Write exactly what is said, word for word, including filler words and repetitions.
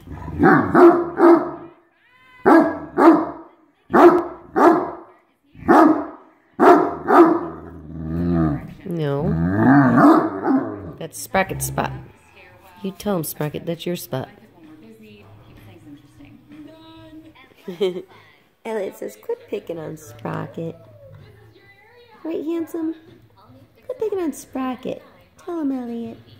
No. That's Sprocket's spot. You tell him, Sprocket, that's your spot. Elliot says, quit picking on Sprocket. Right, handsome? Quit picking on Sprocket. Tell him, Elliot.